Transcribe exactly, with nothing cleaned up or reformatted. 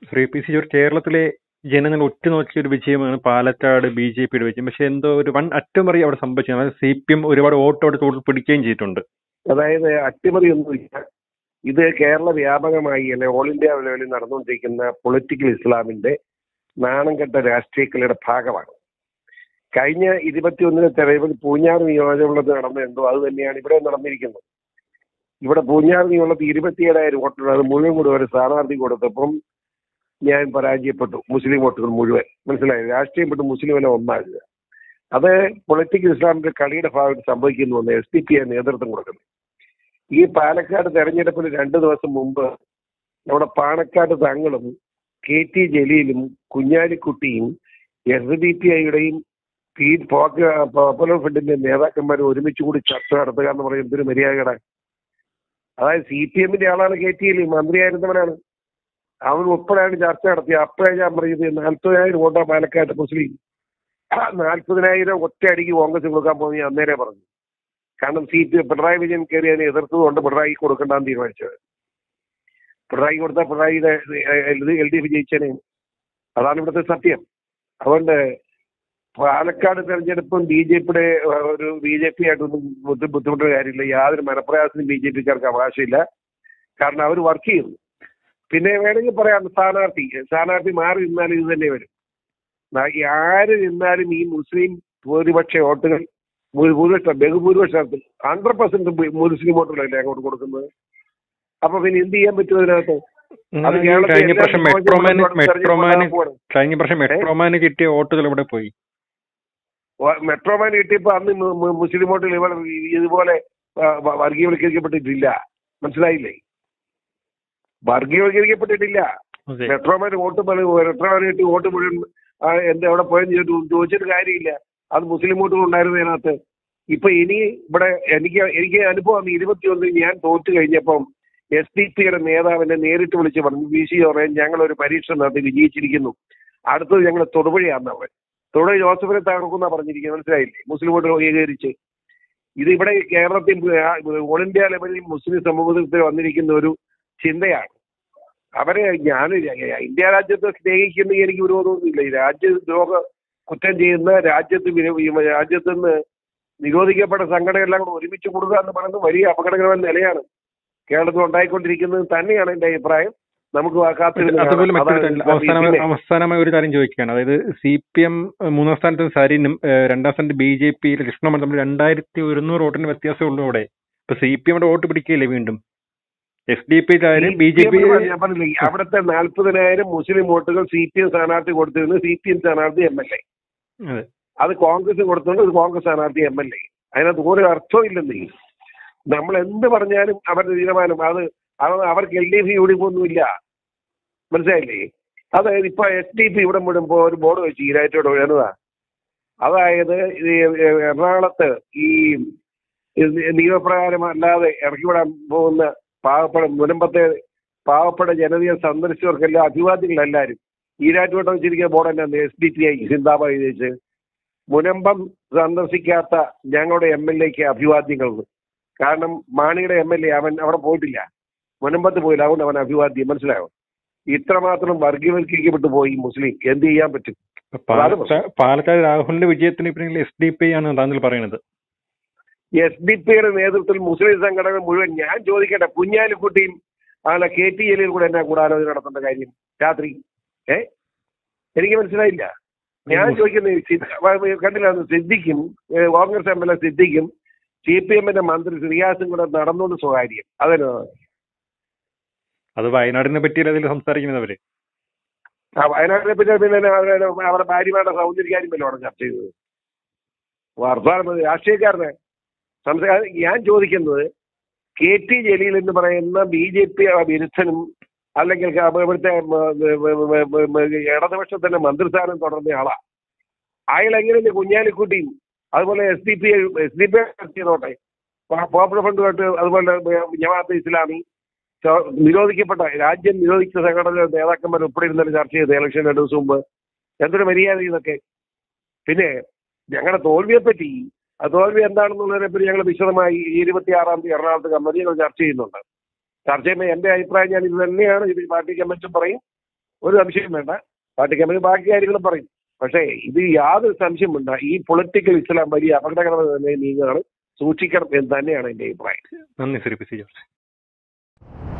Shri P C George, കേരളത്തിലെ ജനങ്ങൾ ഉറ്റുനോക്കിയ ഒരു വിജയമാണ് പാലക്കാട് ബി ജെ പിയുടെ വിജയം. പക്ഷെ എന്തോ ഒരു വൺ അട്ടിമറി അവിടെ സംഭവിച്ചു. അതായത് സി പി എം ഒരുപാട് വോട്ടോടെ കൂടുതൽ പിടിക്കുകയും ചെയ്തിട്ടുണ്ട്. അതായത് അട്ടിമറി ഒന്നുമില്ല. ഇത് കേരള വ്യാപകമായി അല്ലെ ഓൾ ഇന്ത്യ ലെവലിൽ നടന്നുകൊണ്ടിരിക്കുന്ന പൊളിറ്റിക്കൽ ഇസ്ലാമിന്റെ നാണംകെട്ട രാഷ്ട്രീയക്കളിയുടെ ഭാഗമാണ്. കഴിഞ്ഞ ഇരുപത്തിയൊന്നിന് തെരഞ്ഞെടുപ്പിൽ പൂഞ്ഞാർ നിയോജകമണ്ഡലത്തിൽ നടന്ന എന്തോ അത് തന്നെയാണ് ഇവിടെ നടന്നിരിക്കുന്നത്. ഇവിടെ പൂഞ്ഞാർ നിയോജകത്തിൽ ഇരുപത്തിയേഴായിരം വോട്ടുകൾ, അത് മുഴുവൻ കൂടെ ഒരു സ്ഥാനാർത്ഥി കൊടുത്തപ്പം ഞാൻ പരാജയപ്പെട്ടു. മുസ്ലിം വോട്ടുകൾ മുഴുവൻ. മനസ്സിലായി? രാഷ്ട്രീയം പെട്ട് മുസ്ലിം എല്ലാം ഒന്നാകുക. അത് പൊളിറ്റിക്കൽ ഇസ്ലാമിന്റെ കളിയുടെ ഭാഗത്ത് സംഭവിക്കുന്നു. എസ് ഡി പി ഐ നേതൃത്വം കൊടുക്കുന്നത്. ഈ പാലക്കാട് തെരഞ്ഞെടുപ്പിന് രണ്ടു ദിവസം മുമ്പ് നമ്മുടെ പാണക്കാട് തങ്ങളും കെ ടി ജലീലും കുഞ്ഞാലിക്കുട്ടിയും എസ് ഡി പി ഐയുടെയും പി പോപ്പുലർ ഫ്രണ്ടിന്റെ നേതാക്കന്മാരും ഒരുമിച്ച് കൂടി ചർച്ച നടത്തുക എന്ന് പറയുന്നത് എന്തൊരു മര്യാദയുടെ. അതായത് സി പി എമ്മിന്റെ ആളാണ് കെ ടി ജലീൽ, മന്ത്രിയായിരുന്നവനാണ്. അവൻ ഉൾപ്പെടെയാണ് ചർച്ച നടത്തിയത്. അപ്പോഴേ ഞാൻ പറയുന്നത് നാൽപ്പതിനായിരം വോട്ടാ പാലക്കാട് മുസ്ലിം. നാൽപ്പതിനായിരം ഒറ്റയടിക്ക് കോൺഗ്രസ് കൊടുക്കാൻ പോകുന്ന ഞാൻ അന്നേരെ പറഞ്ഞു. കാരണം സി പി പിണറായി വിജയൻ കയറി അതിനെ എതിർത്തതുകൊണ്ട് പിണറായി കൊടുക്കണ്ടെന്ന് തീരുമാനിച്ചത്. പിണറായി കൊടുത്താൽ പിണറായിയുടെ എൽ ഡി എഫ് ജയിച്ചേനെ. അതാണ് ഇവിടുത്തെ സത്യം. അതുകൊണ്ട് പാലക്കാട് തെരഞ്ഞെടുപ്പും ബി ജെ പിയുടെ ഒരു ബി ജെ പി ആയിട്ടൊന്നും ബുദ്ധിമുട്ടുള്ള കാര്യമില്ല. യാതൊരു മനപ്രയാസത്തിനും ബി ജെ പിക്കാർക്ക് അവകാശമില്ല. കാരണം അവർ വർക്ക് ചെയ്യുന്നു. പിന്നെ വേണമെങ്കിൽ പറയാം സ്ഥാനാർത്ഥി സ്ഥാനാർത്ഥി മാറി നിന്നാലും ഇത് തന്നെ വരും. ആര് നിന്നാലും ഈ മുസ്ലിം ഭൂരിപക്ഷ വോട്ടുകൾ ഭൂരിപക്ഷം ബഹുഭൂരിപക്ഷത്തിൽ ഹൺഡ്രഡ് പെർസെന്റ് മുസ്ലിം വോട്ടുകളല്ലേ അങ്ങോട്ട് കൊടുക്കുന്നത്. അപ്പൊ പിന്നെ എന്ത് ചെയ്യാൻ പറ്റും അതിനകത്ത്? അത് കഴിഞ്ഞ പ്രാവശ്യം മെട്രോമാന് മെട്രോമാന് കഴിഞ്ഞ പ്രാവശ്യം മെട്രോമാന് കിട്ടിയ വോട്ടുകൾ ഇവിടെ പോയി. മെട്രോമാൻ കിട്ടിയപ്പോ അന്ന് മുസ്ലിം വോട്ടുകൾ ഇവിടെ ഇതുപോലെ വർഗീയവൽക്കരിക്കപ്പെട്ടിട്ടില്ല. മനസ്സിലായില്ലേ? വർഗീയവൽക്കരിക്കപ്പെട്ടിട്ടില്ല. മെട്രോമാൻ വോട്ട് മെട്രോമാൻ കിട്ടി വോട്ട് മുഴുവൻ എന്താ എവിടെ പോയെന്ന് ചോദിച്ചിട്ട് കാര്യമില്ല. അത് മുസ്ലിം വോട്ടുകൾ ഉണ്ടായിരുന്നു അതിനകത്ത്. ഇപ്പൊ ഇനി ഇവിടെ എനിക്ക് എനിക്ക് അനുഭവം ഇരുപത്തിയൊന്നിൽ ഞാൻ തോറ്റു കഴിഞ്ഞപ്പം എസ് ഡി പിയുടെ നേതാവിനെ നേരിട്ട് വിളിച്ച് പറഞ്ഞു, വി സി പറയാൻ ഞങ്ങളൊരു പരീക്ഷ നടത്തി വിജയിച്ചിരിക്കുന്നു, അടുത്തത് ഞങ്ങൾ തൊടുപുഴയാന്നവൻ തൊടുപുഴ ജോസഫിനെ തകർക്കുന്ന പറഞ്ഞിരിക്കുന്നത്. മനസ്സിലായില്ലേ? മുസ്ലിം വോട്ടുകൾ ഏകീകരിച്ച് ഇത് ഇവിടെ കേരളത്തിൽ ഓൾ ഇന്ത്യ ലെവലിൽ മുസ്ലിം സമൂഹത്തിൽ വന്നിരിക്കുന്ന ഒരു ചിന്തയാണ്. അവരെ ഞാൻ ഇന്ത്യ രാജ്യത്തെ സ്നേഹിക്കുന്ന എനിക്ക് വിരോധമൊന്നുമില്ല. ഈ രാജ്യദ്രോഹ കുറ്റം ചെയ്യുന്ന രാജ്യത്ത് രാജ്യത്ത് നിന്ന് നിരോധിക്കപ്പെട്ട സംഘടനകളെല്ലാം കൂടെ ഒരുമിച്ച് കൊടുക്കുക എന്ന് പറയുന്നത് വലിയ അപകടകരമായ നിലയാണ് കേരളത്തിൽ ഉണ്ടായിക്കൊണ്ടിരിക്കുന്നത് തന്നെയാണ് എന്റെ അഭിപ്രായം. നമുക്ക് അവസാനമായ ഒരു കാര്യം ചോദിക്കുകയാണ്. അതായത് സി പി എം മൂന്നാം സ്ഥാനത്ത് സരിനും രണ്ടാം സ്ഥാനത്ത് ബി ജെ പി കൃഷ്ണമണ്ഡലം തമ്മിൽ രണ്ടായിരത്തി ഒരുന്നൂറ് വോട്ടിന് വ്യത്യാസമുള്ളൂ. അവിടെ ഇപ്പൊ സി പി എമ്മിന്റെ വോട്ട് പിടിക്കുകയില്ലേ വീണ്ടും? S D P B J P ഞാൻ പറഞ്ഞില്ലേ, അവിടുത്തെ നാൽപ്പതിനായിരം മുസ്ലിം വോട്ടുകൾ സി പി എം സ്ഥാനാർത്ഥി കൊടുത്തിരുന്നു. സി പി എം സ്ഥാനാർത്ഥി എം എൽ എ. അത് കോൺഗ്രസ് കൊടുത്തുകൊണ്ട് അത് കോൺഗ്രസ് സ്ഥാനാർത്ഥി എം എൽ എ. അതിനകത്ത് ഒരു അർത്ഥവും ഇല്ലെന്നേ. നമ്മൾ എന്ത് പറഞ്ഞാലും അവരുടെ തീരുമാനം അത് അവർക്ക് L D F U D F ഒന്നുമില്ല. മനസ്സിലായില്ലേ? അതായത് ഇപ്പൊ എസ് ഡി പി ഇവിടെ മുഴുവൻ ഒരു ബോർഡ് വെച്ച് ഈരാറ്റോട് എന്നതാ. അതായത് എറണാകുളത്ത് ഈ നിയമപ്രകാരം അല്ലാതെ ഇറക്കിവിടാൻ പോകുന്ന പാവപ്പെട്ട മുനമ്പത്തെ പാവപ്പെട്ട ജനതയെ സന്ദർശിച്ചവർക്കെല്ലാം അഭിവാദ്യങ്ങളെല്ലാവരും ഈരാറ്റുവട്ടം വെച്ചിരിക്കുന്ന ബോർഡ് തന്നെ എസ് ഡി പി ഐ സിന്ദാബാദ് വെച്ച് മുനമ്പം സന്ദർശിക്കാത്ത ഞങ്ങളുടെ എം എൽ എക്ക് അഭിവാദ്യങ്ങൾ. കാരണം മാണിയുടെ എം എൽ എ അവൻ അവിടെ പോയിട്ടില്ല, മുനമ്പത്ത് പോയില്ല, അതുകൊണ്ട് അവൻ അഭിവാദ്യം. മനസ്സിലായോ? ഇത്രമാത്രം വർഗീയവൽക്കരിക്കപ്പെട്ടു പോയി മുസ്ലിം. എന്ത് ചെയ്യാൻ പറ്റും? പാലക്കാട് രാഹുലിന്റെ വിജയത്തിന് പിന്നിൽ എസ് ഡി പി ആണ് താങ്കൾ പറയുന്നത്. എസ് ഡി പിയുടെ നേതൃത്വത്തിൽ മുസ്ലിം സംഘടനകൾ മുഴുവൻ. ഞാൻ ചോദിക്കട്ടെ, കുഞ്ഞാലിക്കുട്ടിയും അല്ല കെ ടി ജലീൽ കൂടെ എന്നാ കൂടാലോചന നടത്തേണ്ട കാര്യം രാത്രി? ഏ എനിക്ക് മനസ്സിലായില്ല. ഞാൻ ചോദിക്കുന്നത് കണ്ടില്ല, സിദ്ദിഖും കോൺഗ്രസ് എം എൽ എ സിദ്ദിഖും സി പി എമ്മിന്റെ മന്ത്രി റിയാസും കൂടെ നടന്നുകൊണ്ട് സ്വകാര്യം. അതിന് അത് വയനാടിനെ പറ്റി അതിൽ സംസാരിക്കുന്നവര് ആ വയനാടിനെ പറ്റി പിന്നെ അവരുടെ ഭാര്യമാരുടെ സൗന്ദര്യകാര്യം വല്ല അവിടെ ചർച്ച ചെയ്തത് വർത്തമാനം രാഷ്ട്രീയക്കാരനെ സംസാരം. ഞാൻ ചോദിക്കുന്നത് കെ ടി ജലീൽ എന്ന് പറയുന്ന ബി ജെ പി വിരുദ്ധനും അല്ലെങ്കിൽ ഇവിടുത്തെ ഇടതുപക്ഷത്തിന്റെ മന്ത്രിസ്ഥാനം തുടർന്ന ആളാ. അയാൾ എങ്ങനെയല്ലേ കുഞ്ഞാലിക്കുട്ടിയും അതുപോലെ S D P S D P ചെയ്തോട്ടെ, പോപ്പുലർ ഫ്രണ്ടുമായിട്ട് അതുപോലെ ജമാഅത്തെ ഇസ്ലാമി നിരോധിക്കപ്പെട്ട രാജ്യം നിരോധിച്ച സംഘടന നേതാക്കന്മാർ ഉൾപ്പെടെ ഇരുന്നാലും ചർച്ച ചെയ്ത് ഇലക്ഷൻ രണ്ടു ദിവസം മുമ്പ്. എന്തൊരു മര്യാദ ഇതൊക്കെ. പിന്നെ ഞങ്ങളുടെ തോൽവിയെപ്പറ്റി ആ തോൽവി എന്താണെന്നുള്ളതിനെ പറ്റി ഞങ്ങൾ വിശദമായി ഇരുപത്തി ആറാം തീയതി എറണാകുളത്ത് കമ്മിറ്റി ഞങ്ങൾ ചർച്ച ചെയ്യുന്നുണ്ട്. ചർച്ച ചെയ്യുമ്പോൾ എൻ്റെ അഭിപ്രായം ഞാൻ ഇത് തന്നെയാണ്. ഇത് പാർട്ടി കമ്മിറ്റി പറയും, ഒരു സംശയം വേണ്ട. പാർട്ടി കമ്മിറ്റി ബാക്കി കാര്യങ്ങളും പറയും. പക്ഷേ ഇത് യാതൊരു സംശയം വേണ്ട, ഈ പൊളിറ്റിക്കൽ ഇസ്ലാം വലിയ അപകടകരമായ തന്നെ നീങ്ങുകയാണ്. സൂക്ഷിക്കണം എന്ന് തന്നെയാണ് എന്റെ അഭിപ്രായം. നന്ദി ശ്രീ പി സി ജോർജ്.